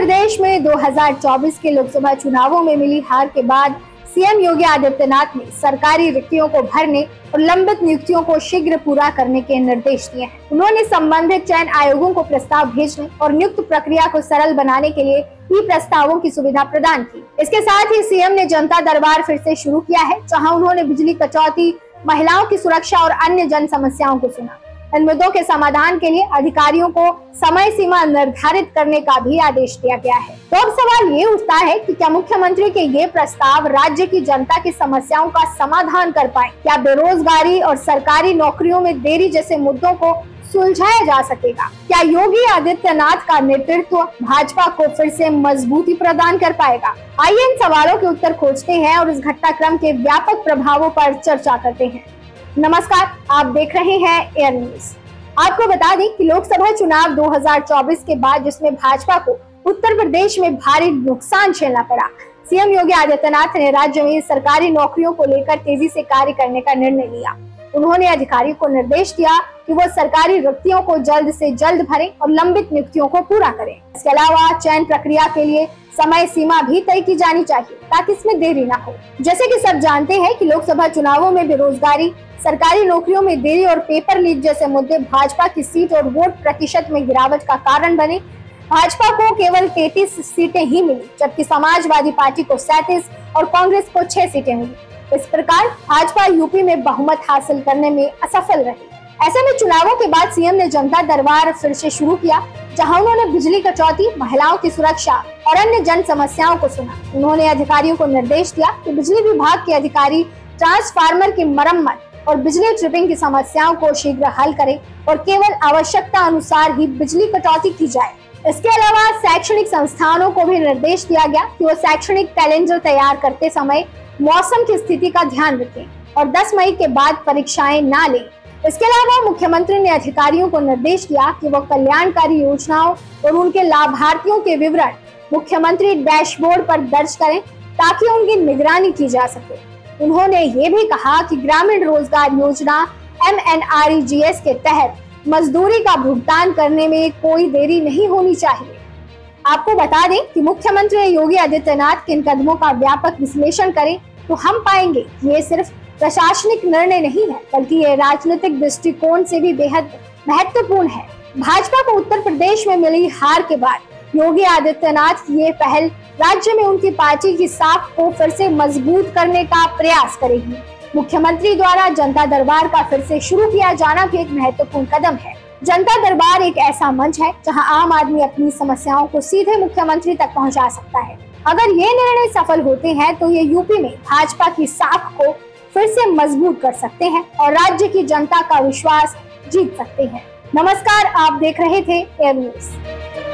प्रदेश में 2024 के लोकसभा चुनावों में मिली हार के बाद सीएम योगी आदित्यनाथ ने सरकारी रिक्तियों को भरने और लंबित नियुक्तियों को शीघ्र पूरा करने के निर्देश दिए हैं। उन्होंने संबंधित चयन आयोगों को प्रस्ताव भेजने और नियुक्त प्रक्रिया को सरल बनाने के लिए ई प्रस्तावों की सुविधा प्रदान की। इसके साथ ही सीएम ने जनता दरबार फिर से शुरू किया है, जहां उन्होंने बिजली कटौती, महिलाओं की सुरक्षा और अन्य जन समस्याओं को सुना। इन मुद्दों के समाधान के लिए अधिकारियों को समय सीमा निर्धारित करने का भी आदेश दिया गया है। तो अब सवाल ये उठता है कि क्या मुख्यमंत्री के ये प्रस्ताव राज्य की जनता की समस्याओं का समाधान कर पाए? क्या बेरोजगारी और सरकारी नौकरियों में देरी जैसे मुद्दों को सुलझाया जा सकेगा? क्या योगी आदित्यनाथ का नेतृत्व भाजपा को फिर से मजबूती प्रदान कर पाएगा? आइए इन सवालों के उत्तर खोजते हैं और इस घटनाक्रम के व्यापक प्रभावों पर चर्चा करते हैं। नमस्कार, आप देख रहे हैं एयर न्यूज। आपको बता दें कि लोकसभा चुनाव 2024 के बाद जिसमें भाजपा को उत्तर प्रदेश में भारी नुकसान झेलना पड़ा, सीएम योगी आदित्यनाथ ने राज्य में सरकारी नौकरियों को लेकर तेजी से कार्य करने का निर्णय लिया। उन्होंने अधिकारियों को निर्देश दिया कि वो सरकारी रिक्तियों को जल्द से जल्द भरें और लंबित नियुक्तियों को पूरा करें। इसके अलावा चयन प्रक्रिया के लिए समय सीमा भी तय की जानी चाहिए ताकि इसमें देरी न हो। जैसे कि सब जानते हैं कि लोकसभा चुनावों में बेरोजगारी, सरकारी नौकरियों में देरी और पेपर लीक जैसे मुद्दे भाजपा की सीट और वोट प्रतिशत में गिरावट का कारण बने। भाजपा को केवल 33 सीटें ही मिली, जबकि समाजवादी पार्टी को 37 और कांग्रेस को 6 सीटें मिली। इस प्रकार भाजपा यूपी में बहुमत हासिल करने में असफल रही। ऐसे में चुनावों के बाद सीएम ने जनता दरबार फिर से शुरू किया, जहां उन्होंने बिजली कटौती, महिलाओं की सुरक्षा और अन्य जन समस्याओं को सुना। उन्होंने अधिकारियों को निर्देश दिया कि बिजली विभाग के अधिकारी ट्रांसफार्मर की मरम्मत और बिजली ट्रिपिंग की समस्याओं को शीघ्र हल करें और केवल आवश्यकता अनुसार ही बिजली कटौती की जाए। इसके अलावा शैक्षणिक संस्थानों को भी निर्देश दिया गया कि वो शैक्षणिक कैलेंडर तैयार करते समय मौसम की स्थिति का ध्यान रखें और 10 मई के बाद परीक्षाएं ना लें। इसके अलावा मुख्यमंत्री ने अधिकारियों को निर्देश दिया कि वो कल्याणकारी योजनाओं और उनके लाभार्थियों के विवरण मुख्यमंत्री डैशबोर्ड पर दर्ज करें ताकि उनकी निगरानी की जा सके। उन्होंने ये भी कहा कि ग्रामीण रोजगार योजना MNREGS के तहत मजदूरी का भुगतान करने में कोई देरी नहीं होनी चाहिए। आपको बता दें कि मुख्यमंत्री योगी आदित्यनाथ के इन कदमों का व्यापक विश्लेषण करें तो हम पाएंगे कि ये सिर्फ प्रशासनिक निर्णय नहीं है, बल्कि ये राजनीतिक दृष्टिकोण से भी बेहद महत्वपूर्ण है। भाजपा को उत्तर प्रदेश में मिली हार के बाद योगी आदित्यनाथ की ये पहल राज्य में उनकी पार्टी की साख को फिर से मजबूत करने का प्रयास करेगी। मुख्यमंत्री द्वारा जनता दरबार का फिर से शुरू किया जाना भी एक महत्वपूर्ण कदम है। जनता दरबार एक ऐसा मंच है जहां आम आदमी अपनी समस्याओं को सीधे मुख्यमंत्री तक पहुंचा सकता है। अगर ये निर्णय सफल होते हैं तो ये यूपी में भाजपा की साख को फिर से मजबूत कर सकते हैं और राज्य की जनता का विश्वास जीत सकते हैं। नमस्कार, आप देख रहे थे एयर न्यूज।